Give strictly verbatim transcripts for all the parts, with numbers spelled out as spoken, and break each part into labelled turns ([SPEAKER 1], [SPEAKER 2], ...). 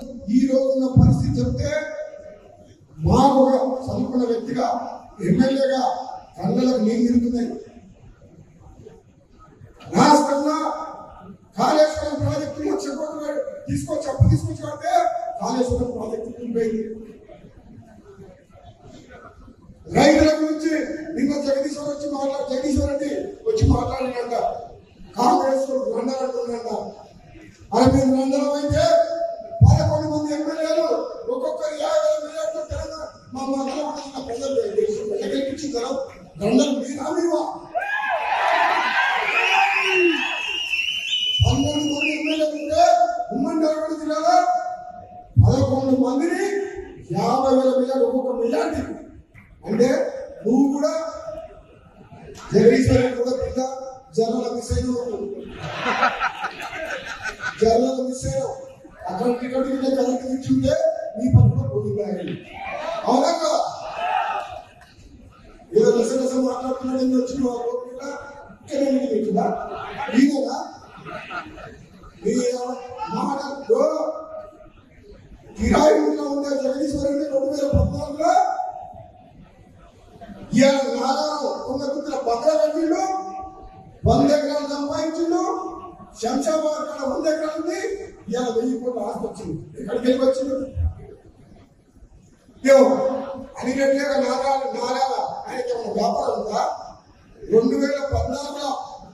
[SPEAKER 1] ఈ రోజున్న పరిస్థితి చెప్తే మాకు చదువుకున్న వ్యక్తిగా ఎమ్మెల్యేగా కళ్ళకు నీళ్ళు తిరుగుతున్నాయి. రాష్ట్రంలో కాళేశ్వరం ప్రాజెక్టు లక్ష కోట్లు తీసుకొచ్చి అప్పు తీసుకొచ్చి కడితే కాళేశ్వరం ప్రాజెక్టు కూలిపోయింది. రైతుల గురించి నిన్న జగదీశ్వర్ వచ్చి మాట్లాడు జగదీశ్వర్ రెడ్డి వచ్చి మాట్లాడినంట కాంగ్రెస్ రండాలంటున్నాంట. అది మేము రండలం అయితే పదకొండు మంది ఎమ్మెల్యేలు ఒక్కొక్కరు యాభై వేల తెలంగాణ మా తెలంగాణ ప్రజలు గెలిపించిన రండలు మీరా మీవా పన్నెండు మంది ఎమ్మెల్యేలు ఉంటే ఉమ్మడి నల్గొండ జిల్లాలో పదకొండు మందిని యాభై వేల మిలియన్ ఒక్కొక్క మిలియాన్ని అంటే నువ్వు కూడా జగదీశ్వర్ కూడా కింద జనాల మిస్ అయిన జనాల మిస్ అయినా అక్కడ టికెట్ కింద కరెక్ట్ ఇచ్చుంటే నీ పక్కన పోయి అవునా కదా? ఏదో రస రసం మాట్లాడుతున్నాడు వచ్చి పెట్టిందా ఈయనదా మాటలో కిరాయి ఉండే జగదీశ్వరుని రెండు వేల పద్నాలుగులో ఇవాళ నాగారం కొంత కుట్టిన భద్ర కట్టిండు, వంద ఎకరాలు సంపాదించిండు. శంషాబాద్ కాడ వంద ఎకరాలు ఉంది, ఇవాళ వెయ్యి కోట్ల ఆస్తి వచ్చింది. ఎక్కడికి వెళ్ళి వచ్చింది అనిగట్లేక నాగాలు నాగాల ఆయనకి ఏమైనా వ్యాపారం ఉందా? రెండు వేల పద్నాలుగులో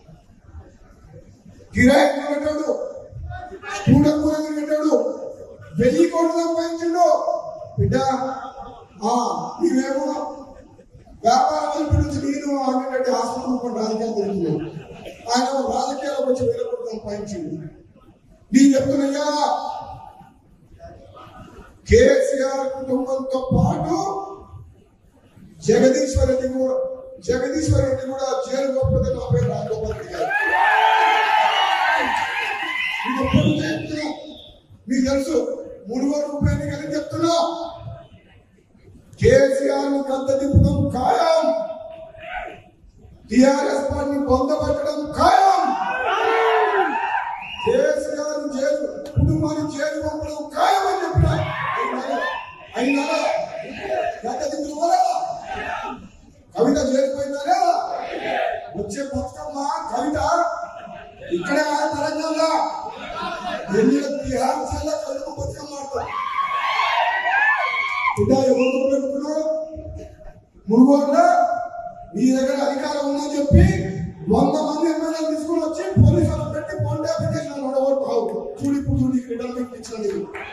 [SPEAKER 1] కిరాయి కట్టాడు, స్కూటర్ కూడా కట్టాడు, వెయ్యి కోట్లు సంపాదించిండు. బిడ్డ నీవేమో వ్యాపారం నుంచి నేను అన్నట్టు హాస్పిటల్ రాజకీయాలు తిరుగుతున్నావు. ఆయన రాజకీయాలకు వచ్చి వేల కోట్లు సంపాదించింది. నీ చెప్తున్నా కేసీఆర్ కుటుంబంతో పాటు జగదీశ్వర్ రెడ్డి కూడా జగదీశ్వర్ రెడ్డి కూడా జైలు గొప్పది నా పేరు రాజగోపాల్ రెడ్డి గారు. మీకు తెలుసు మునుగోడు ఉప ఎన్నికలు చెప్తున్నా కేసీఆర్ ను గంత తిప్పడం ఖాయం, టిఆర్ఎస్ పార్టీ పొందబట్టడం ఖాయం, కేసీఆర్ జైలు కుటుంబాన్ని జైలు పంపడం ఖాయం అని చెప్పిన అయినా గంత తిప్పడం వల్ల కవిత జైలుపోయిందా? వచ్చే బతుకమ్మ కవిత ఇక్కడే తెలంగాణ ఎన్ని బీహార్ జిల్లా కవిత బతుకమ్మ ఆడతారు. బిడ్డ ఎవరితో పెట్టుకున్నాడు? మునుగోడులో మీ దగ్గర అధికారం ఉందని చెప్పి వంద మంది ఎమ్మెల్యేలు తీసుకుని వచ్చి పోలీసులు పెట్టి పొండే అప్లికేషన్ నడవడతావు. చూడు ఇప్పుడు చూడు రిటర్న్ ఇచ్చిన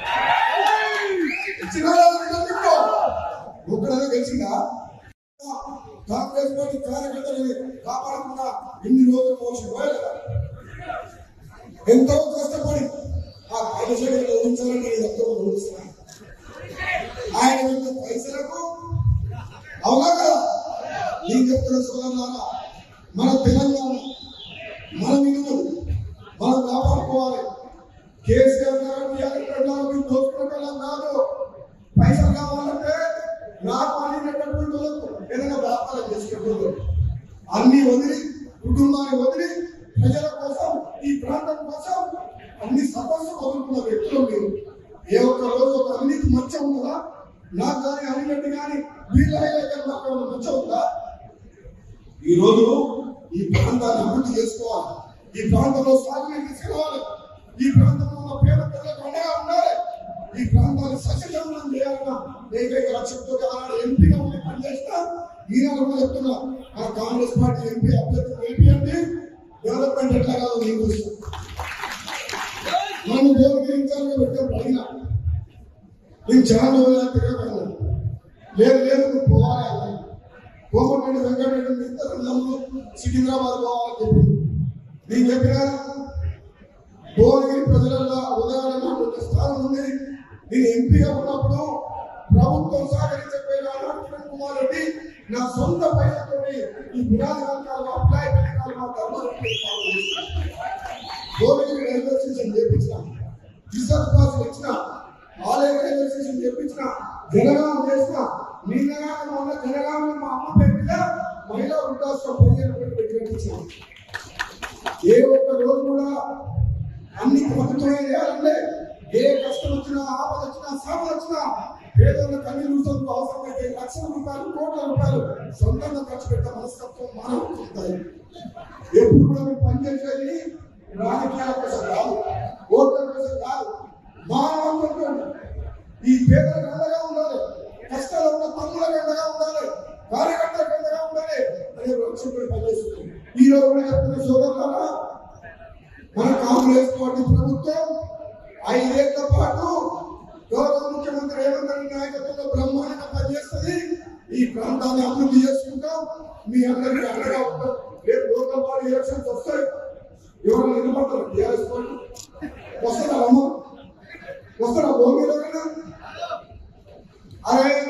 [SPEAKER 1] ఇచ్చిన ఒక్కడనే గెలిచిందా? కాంగ్రెస్ పార్టీ కార్యకర్తలు కాపాడుకున్న ఇన్ని రోజులు మోసం కదా. ఎంతో కష్టపడి ఆ రాజశేఖర్ ఊహించాలని ఎంతో ఊహిస్తున్నా ఆయన యొక్క పైసలకు అవునా కదా? నేను చెప్తున్న సోదరులారా, మన తెలంగాణ మన విలువలు మనం కాపాడుకోవాలి. కేసీఆర్ గారు మీరు దోచుకుంటాం కాదు. పైసలు కావాలంటే నాకు అనేటటువంటి ఏదైనా వ్యాపారం చేసుకుంటుంది. అన్ని వదిలి కుటుంబాన్ని వదిలి ప్రజల కోసం ఈ ప్రాంతం కోసం అన్ని సమస్యలు వదులుకున్న వ్యక్తులు మీరు. ఏ ఒక్క రోజు ఒక అన్నిటి మచ్చ ఉందా? నాకు కానీ అన్నిటి కానీ వీళ్ళ నాకు మచ్చ ఉందా? ఈ రోజు ఈ ప్రాంతాన్ని అభివృద్ధి చేసుకోవాలి, ఈ ప్రాంతంలో సాగుని తీసుకురావాలి, ఈ ప్రాంతంలో ఉన్న పేద ప్రజలకు అండగా ఉండాలి, ఈ ప్రాంతాన్ని సస్యజనం చేయాలన్నా ఏకైక లక్ష్యంతో ఆనాడు ఎంపీగా ఉండి పనిచేస్తా. ఈనాడు కూడా చెప్తున్నా ఆ కాంగ్రెస్ పార్టీ ఎంపీ అభ్యర్థి ఎంపీ అంటే డెవలప్మెంట్ ఎట్లా కాదు నేను చూస్తాను. మనం దేవగిరించాలని పెట్టాం అడిగినా నేను చాలా రోజులు లేదు లేదు నువ్వు పోవాలి అలా కోమటిరెడ్డి వెంకటరెడ్డి ఇద్దరు సికింద్రాబాద్ పోవాలని చెప్పి నేను చెప్పినా భువనగిరి ప్రజలలో ఉదాహరణ స్థానం ఉంది. నేను ఎంపీగా ఉన్నప్పుడు ప్రభుత్వం సహకరించకపోయినా కిరణ్ కుమార్ రెడ్డి నా సొంత పైసతో ఈ పురాణ కాలంలో అప్లై భువనగిరి రైల్వే స్టేషన్ చేపించిన, రిజర్వ్ పాస్ ఇచ్చిన, ఆలయ రైల్వే స్టేషన్ చేపించిన, జనగాం చేసిన. నిన్నగా మొన్న జనగాంలో మా అమ్మ పేరు మీద మహిళా వృద్ధాశ్రమం పదిహేను పెట్టించిన. ఏ ఒక్క రోజు కూడా అన్ని ప్రభుత్వమే చేయాలంటే ఏ కష్టం వచ్చినా వస్తున్నా పేదల కన్నీరు చూసేందుకు అవసరమైతే లక్షల రూపాయలు కోట్ల రూపాయలు సొంతంగా ఖర్చు పెట్టే మనస్తత్వం మానవులకు ఉంటాయి. ఎప్పుడు కూడా మేము పనిచేసేది రాజకీయాల కోసం కాదు, ఓట్ల కోసం కాదు, మానవత్వంతో ఈ పేదలకు అండగా ఉండాలి, కష్టాలు ఉన్న తమ్ములకు అండగా ఉండాలి, కార్యకర్తలకు అండగా ఉండాలి అనే లక్ష్యంతో పనిచేస్తున్నాం. ఈ రోజు కూడా చెప్తున్న సోదరులారా, మన కాంగ్రెస్ పార్టీ ప్రభుత్వం ఐదేళ్ల పాటు గౌరవ ముఖ్యమంత్రి రేవంత్ రెడ్డి నాయకత్వంలో బ్రహ్మాండంగా పనిచేస్తుంది. ఈ ప్రాంతాన్ని అభివృద్ధి చేసుకుంటాం, మీ అందరికీ అండగా ఉంటాం. రేపు లోకల్ బాడీ ఎలక్షన్స్ వస్తాయి, ఎవరైనా నిలబడతారు టీఆర్ఎస్ పార్టీ వస్తారా అమ్మ, వస్తారా భోగి రోజున? అరే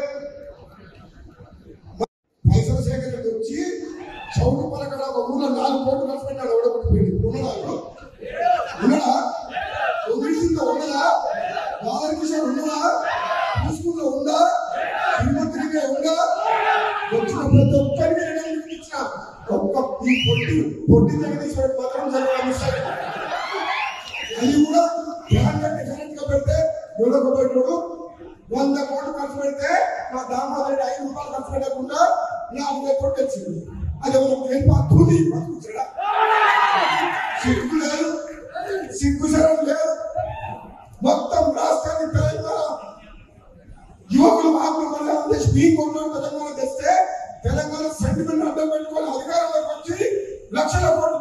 [SPEAKER 1] పైసలు సేకరించి వచ్చి చౌటు పలకడ ఒక ఊళ్ళో నాలుగు కోట్లు ఖర్చు పెట్టాడు, ఓడగొట్టిపోయింది. ఉన్నాడా ఉన్నాడా ఒడిసిందో ఉండదా, బాలకృష్ణ ఉండదా, చూసుకుంటూ ఉందా, తిరుమతిగా ఉందా, వచ్చిన ప్రతి ఒక్కరికి నేను ఇచ్చిన ఒక్క ఈ పొట్టి పొట్టి జగదీశ్వరుడు మాత్రం జరగాలి. అది కూడా కరెంట్ గా పెడితే దొరకపోయాడు. వంద కోట్లు ఖర్చు పెడితే మా దామోదర్ రెడ్డి ఐదు రూపాయలు ఖర్చు పెట్టకుండా నాలుగు కోట్లు వచ్చింది. అది అద్భుతి సిగ్గు లేదు, సిగ్గు శరం లేదు. మొత్తం రాష్ట్రాన్ని తెలంగాణ యువకులు మహాత్మా చేసి మీ కొన్నాడు తెలంగాణ తెస్తే తెలంగాణ సెంటిమెంట్ అడ్డం పెట్టుకొని అధికారంలోకి వచ్చి లక్షల కోట్లు